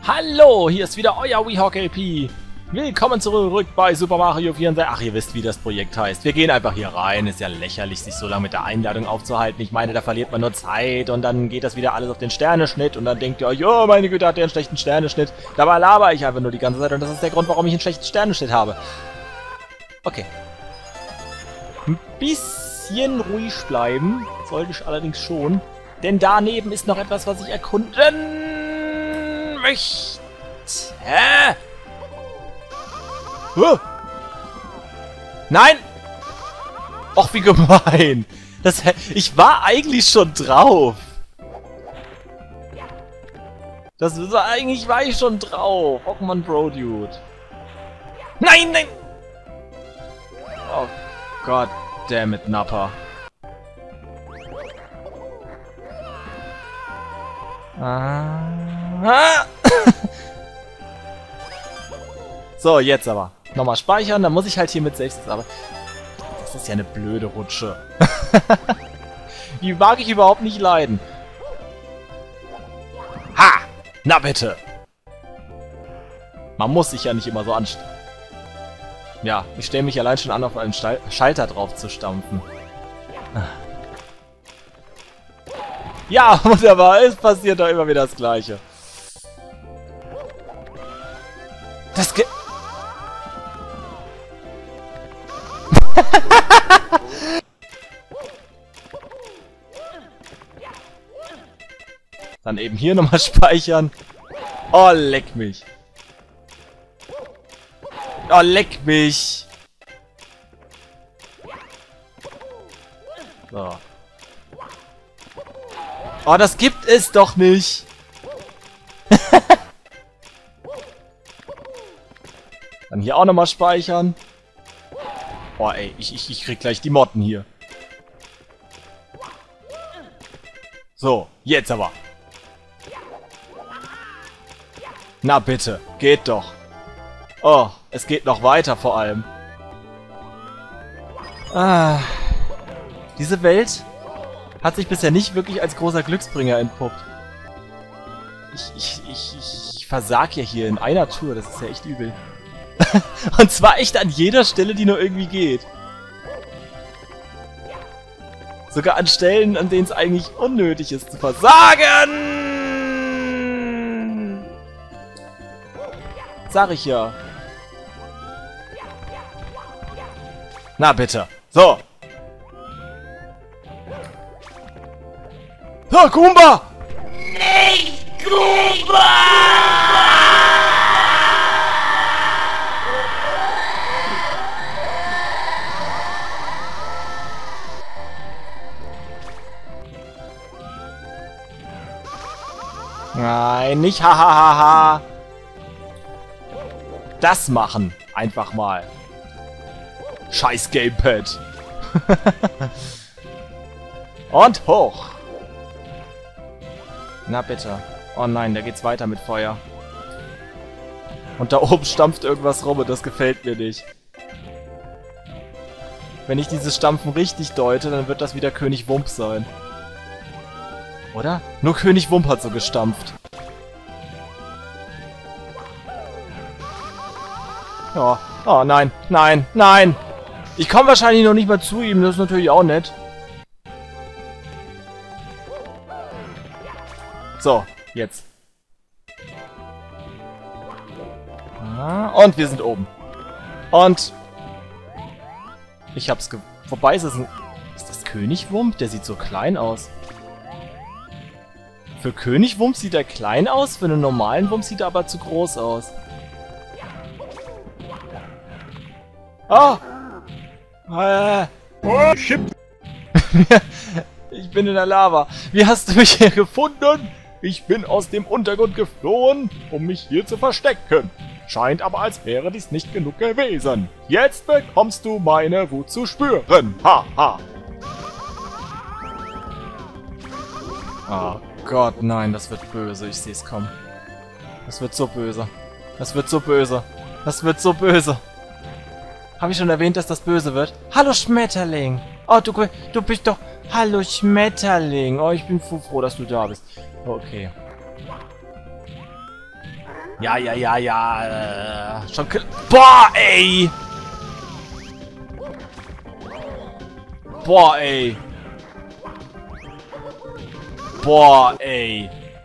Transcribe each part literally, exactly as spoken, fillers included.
Hallo, hier ist wieder euer WeHawk L P. Willkommen zurück bei Super Mario vierundsechzig. Ach, ihr wisst, wie das Projekt heißt. Wir gehen einfach hier rein. Ist ja lächerlich, sich so lange mit der Einladung aufzuhalten. Ich meine, da verliert man nur Zeit und dann geht das wieder alles auf den Sterneschnitt und dann denkt ihr euch, oh, meine Güte, hat der einen schlechten Sterneschnitt. Dabei laber ich einfach nur die ganze Zeit und das ist der Grund, warum ich einen schlechten Sterneschnitt habe. Okay. Ein bisschen ruhig bleiben sollte ich allerdings schon. Denn daneben ist noch etwas, was ich erkunden möchte. Hä? Huh. Nein! Och, wie gemein! Das, ich war eigentlich schon drauf. Das war, eigentlich war ich schon drauf. Och man, Bro, Dude. Nein, nein! Oh Gott, damn it, Nappa. Ah. So, jetzt aber. Nochmal speichern, dann muss ich halt hier mit selbst... Aber das ist ja eine blöde Rutsche. Die mag ich überhaupt nicht leiden. Ha! Na bitte! Man muss sich ja nicht immer so anstellen. Ja, ich stelle mich allein schon an, auf einen Stal- Schalter drauf zu stampfen. Ja, wunderbar, es passiert doch immer wieder das Gleiche. Das ge... Dann eben hier nochmal speichern. Oh, leck mich. Oh, leck mich. So. Oh, das gibt es doch nicht. Dann hier auch nochmal speichern. Oh, ey, ich, ich, ich krieg gleich die Motten hier. So, jetzt aber. Na bitte, geht doch. Oh, es geht noch weiter vor allem. Ah, diese Welt hat sich bisher nicht wirklich als großer Glücksbringer entpuppt. Ich, ich, ich, ich, ich versag ja hier in einer Tour, das ist ja echt übel. Und zwar echt an jeder Stelle, die nur irgendwie geht. Sogar an Stellen, an denen es eigentlich unnötig ist zu versagen! Sag ich ja. Na bitte. So. Ha, Goomba! Nicht Goomba! Nein, nicht hahaha. Das machen. Einfach mal. Scheiß Gamepad. Und hoch. Na bitte. Oh nein, da geht's weiter mit Feuer. Und da oben stampft irgendwas rum und das gefällt mir nicht. Wenn ich dieses Stampfen richtig deute, dann wird das wieder König Wump sein. Oder? Nur König Wump hat so gestampft. Ja. Oh nein, nein, nein! Ich komme wahrscheinlich noch nicht mal zu ihm, das ist natürlich auch nett. So, jetzt. Ah, und wir sind oben. Und... Ich hab's ge... Wobei ist es ein... Ist das König Wump? Der sieht so klein aus. Für König Wump sieht er klein aus, für einen normalen Wump sieht er aber zu groß aus. Ah! Äh. Oh, shit! Ich bin in der Lava. Wie hast du mich hier gefunden? Ich bin aus dem Untergrund geflohen, um mich hier zu verstecken. Scheint aber, als wäre dies nicht genug gewesen. Jetzt bekommst du meine Wut zu spüren. Ha, ha. Oh Gott, nein, das wird böse. Ich sehe es kommen. Das wird so böse. Das wird so böse. Das wird so böse. Habe ich schon erwähnt, dass das böse wird? Hallo Schmetterling! Oh, du, du bist doch... Hallo Schmetterling! Oh, ich bin froh, dass du da bist. Okay. Ja, ja, ja, ja. Äh, schon kill. Boah, ey! Boah, ey. Boah, ey.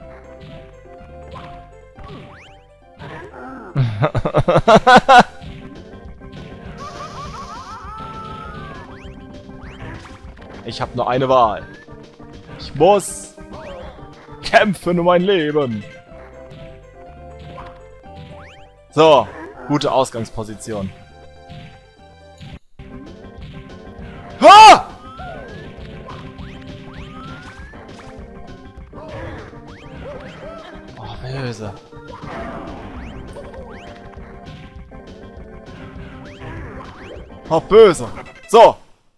Ich habe nur eine Wahl. Ich muss kämpfen um mein Leben. So, gute Ausgangsposition. Ha! Oh, böse. Oh, böse. So.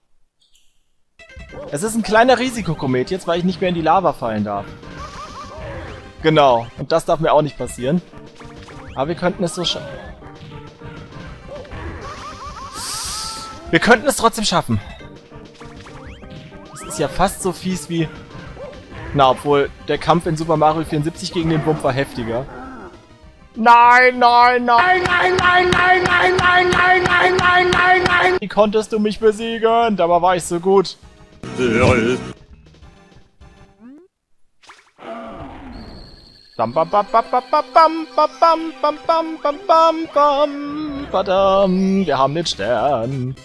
Es ist ein kleiner Risikokomet jetzt, weil ich nicht mehr in die Lava fallen darf. Genau. Und das darf mir auch nicht passieren. Aber wir könnten es so schaffen. Wir könnten es trotzdem schaffen. Das ist ja fast so fies wie... Na, obwohl der Kampf in Super Mario vierundsiebzig gegen den Wump war heftiger. Nein, nein, nein, nein, nein, nein, nein, nein, nein, nein, nein, nein, nein. Wie konntest du mich besiegen? Dabei war ich so gut. Bam bam bam bam bam bam bam bam bam bam bam bam bam badam. Wir haben den Stern.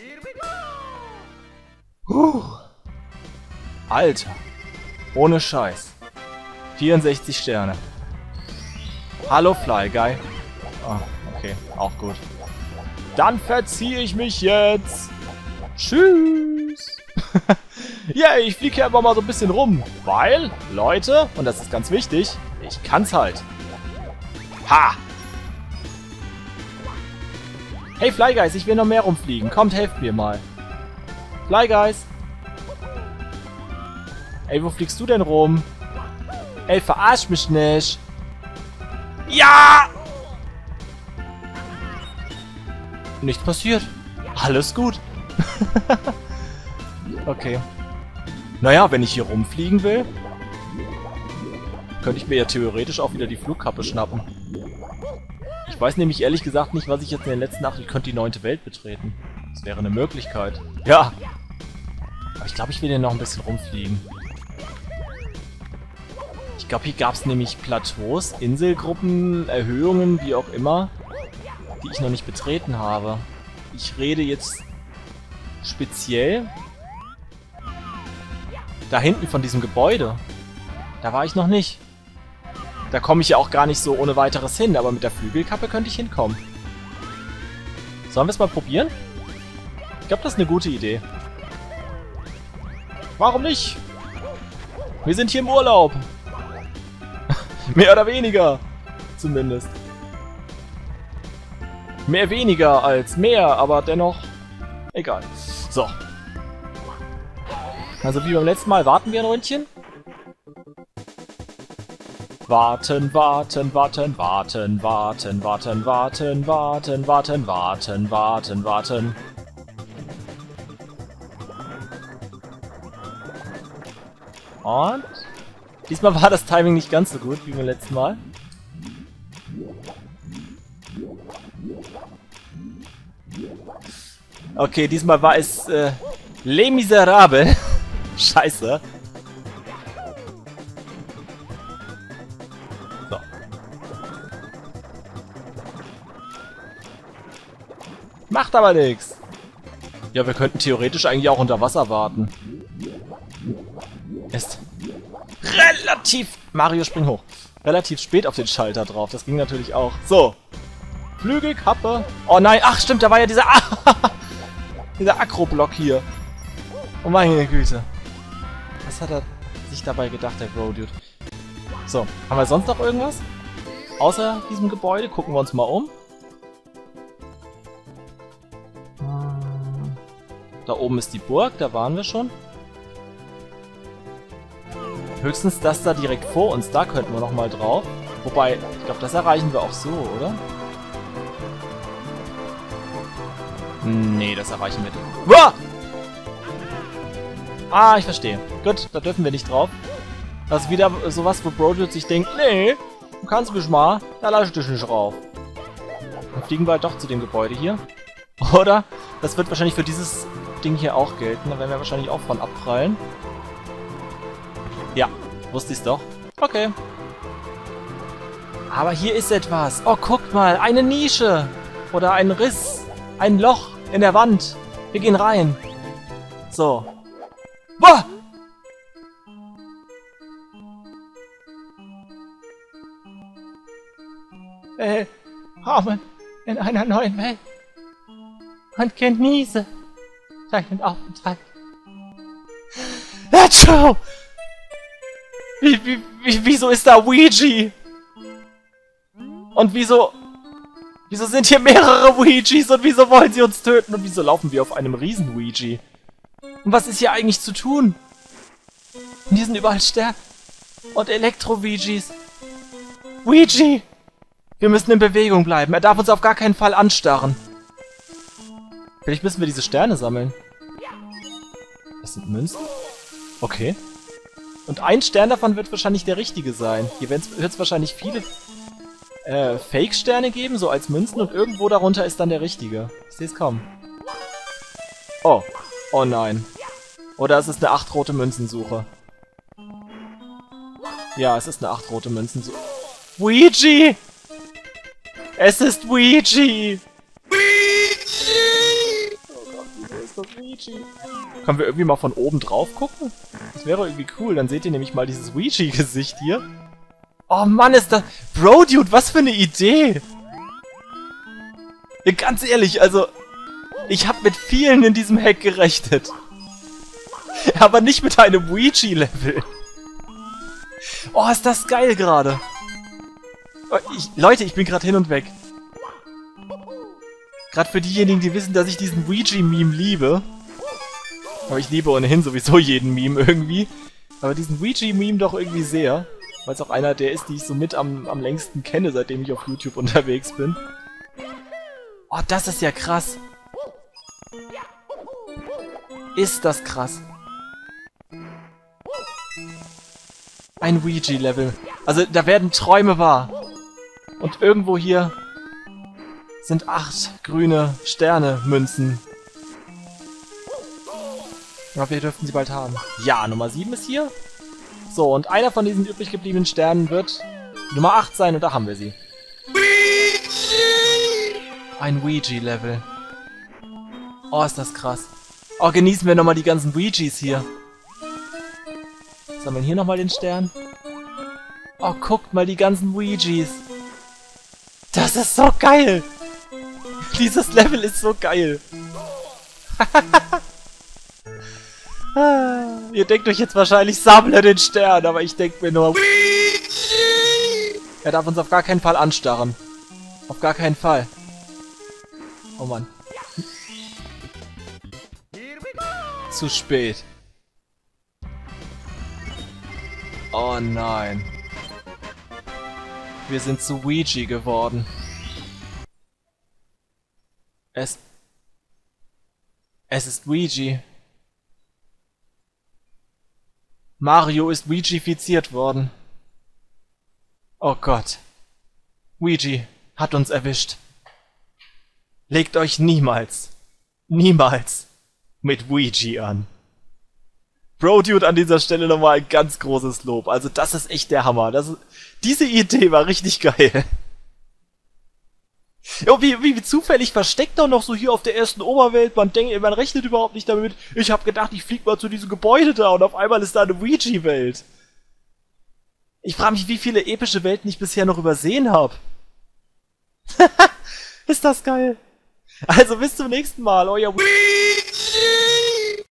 Huh. Alter. Ohne Scheiß. vierundsechzig Sterne. Hallo Fly Guy. Ah, okay, auch gut. Dann verziehe ich mich jetzt. Tschüss. Ja, ich fliege hier einfach mal so ein bisschen rum. Weil, Leute, und das ist ganz wichtig, ich kann's halt. Ha! Hey Fly Guys, ich will noch mehr rumfliegen. Kommt, helft mir mal. Fly Guys. Ey, wo fliegst du denn rum? Ey, verarsch mich nicht. Ja! Nichts passiert. Alles gut. Okay. Naja, wenn ich hier rumfliegen will, könnte ich mir ja theoretisch auch wieder die Flugkappe schnappen. Ich weiß nämlich ehrlich gesagt nicht, was ich jetzt in der letzten Nacht... Ich könnte die neunte Welt betreten. Das wäre eine Möglichkeit. Ja. Aber ich glaube, ich will hier noch ein bisschen rumfliegen. Ich glaube, hier gab es nämlich Plateaus, Inselgruppen, Erhöhungen, wie auch immer, die ich noch nicht betreten habe. Ich rede jetzt speziell da hinten von diesem Gebäude. Da war ich noch nicht. Da komme ich ja auch gar nicht so ohne weiteres hin, aber mit der Flügelkappe könnte ich hinkommen. Sollen wir es mal probieren? Ich glaube, das ist eine gute Idee. Warum nicht? Wir sind hier im Urlaub. Mehr oder weniger. Zumindest. Mehr weniger als mehr, aber dennoch egal. So. Also wie beim letzten Mal warten wir ein Ründchen. Warten, warten, warten, warten, warten, warten, warten, warten, warten, warten, warten, warten. Und? Diesmal war das Timing nicht ganz so gut wie beim letzten Mal. Okay, diesmal war es äh, Les Miserables. Scheiße. So. Macht aber nichts. Ja, wir könnten theoretisch eigentlich auch unter Wasser warten. Ist relativ... Mario, spring hoch. Relativ spät auf den Schalter drauf. Das ging natürlich auch. So. Flügelkappe. Oh nein, ach stimmt, da war ja dieser... dieser Akroblock hier. Oh meine Güte. Was hat er sich dabei gedacht, der Bro-Dude? So, haben wir sonst noch irgendwas? Außer diesem Gebäude? Gucken wir uns mal um. Da oben ist die Burg, da waren wir schon. Höchstens das da direkt vor uns, da könnten wir nochmal drauf. Wobei, ich glaube, das erreichen wir auch so, oder? Nee, das erreichen wir nicht. Uah! Ah, ich verstehe. Gut, da dürfen wir nicht drauf. Das ist wieder sowas, wo Bro sich denkt, nee, Du kannst mich mal, da lasse ich dich nicht rauf. Dann fliegen wir halt doch zu dem Gebäude hier. Oder? Das wird wahrscheinlich für dieses Ding hier auch gelten. Da werden wir wahrscheinlich auch von abprallen. Ja, wusste ich's doch. Okay. Aber hier ist etwas. Oh, guckt mal, eine Nische. Oder ein Riss. Ein Loch in der Wand. Wir gehen rein. So. Boah! Äh, Willkommen in einer neuen Welt. Und genieße deinen Aufenthalt. Nacho! Wie, wie, wie, wieso ist da Ouija? Und wieso... Wieso sind hier mehrere Ouijas und wieso wollen sie uns töten? Und wieso laufen wir auf einem riesen Ouija? Und was ist hier eigentlich zu tun? Und hier sind überall Sterne. Und Elektro-Ouijas. Ouija! Wir müssen in Bewegung bleiben. Er darf uns auf gar keinen Fall anstarren. Vielleicht müssen wir diese Sterne sammeln. Das sind Münzen? Okay. Und ein Stern davon wird wahrscheinlich der richtige sein. Hier wird es wahrscheinlich viele äh, Fake-Sterne geben, so als Münzen. Und irgendwo darunter ist dann der richtige. Ich sehe es kommen. Oh. Oh nein. Oder es ist eine acht rote Münzensuche. Ja, es ist eine acht rote Münzensuche. Ouija! Es ist Ouija! Oh Gott, wieso ist das Ouija? Können wir irgendwie mal von oben drauf gucken? Das wäre irgendwie cool, dann seht ihr nämlich mal dieses Ouija-Gesicht hier. Oh Mann, ist das... Bro, Dude, was für eine Idee! Ja, ganz ehrlich, also... Ich habe mit vielen in diesem Hack gerechnet. Aber nicht mit einem Ouija-Level. Oh, ist das geil gerade. Oh, ich, Leute, ich bin gerade hin und weg. Gerade für diejenigen, die wissen, dass ich diesen Ouija-Meme liebe. Aber ich liebe ohnehin sowieso jeden Meme irgendwie. Aber diesen Ouija-Meme doch irgendwie sehr. Weil es auch einer der ist, die ich so mit am, am längsten kenne, seitdem ich auf YouTube unterwegs bin. Oh, das ist ja krass. Ist das krass. Ein Ouija-Level. Also, da werden Träume wahr. Und irgendwo hier sind acht grüne Sterne-Münzen. Ja, wir dürften sie bald haben. Ja, Nummer sieben ist hier. So, und einer von diesen übrig gebliebenen Sternen wird Nummer acht sein und da haben wir sie. Ein Ouija-Level. Oh, ist das krass. Oh, genießen wir nochmal die ganzen Ouijas hier. Sammeln hier nochmal den Stern. Oh, guckt mal die ganzen Ouijas. Das ist so geil. Dieses Level ist so geil. Ihr denkt euch jetzt wahrscheinlich, sammle den Stern, aber ich denke mir nur... Er darf uns auf gar keinen Fall anstarren. Auf gar keinen Fall. Oh Mann. Zu spät. Oh nein. Wir sind zu Ouija geworden. Es... Es ist Ouija. Mario ist Ouija-fiziert worden. Oh Gott. Ouija hat uns erwischt. Legt euch niemals, niemals mit Ouija an. Bro, Dude, an dieser Stelle nochmal ein ganz großes Lob. Also das ist echt der Hammer. Das ist, diese Idee war richtig geil. Ja, wie, wie, wie zufällig versteckt er noch so hier auf der ersten Oberwelt. Man denkt, man rechnet überhaupt nicht damit. Ich habe gedacht, ich flieg mal zu diesem Gebäude da und auf einmal ist da eine Ouija-Welt. Ich frage mich, wie viele epische Welten ich bisher noch übersehen habe. Ist das geil. Also bis zum nächsten Mal, euer Ouija.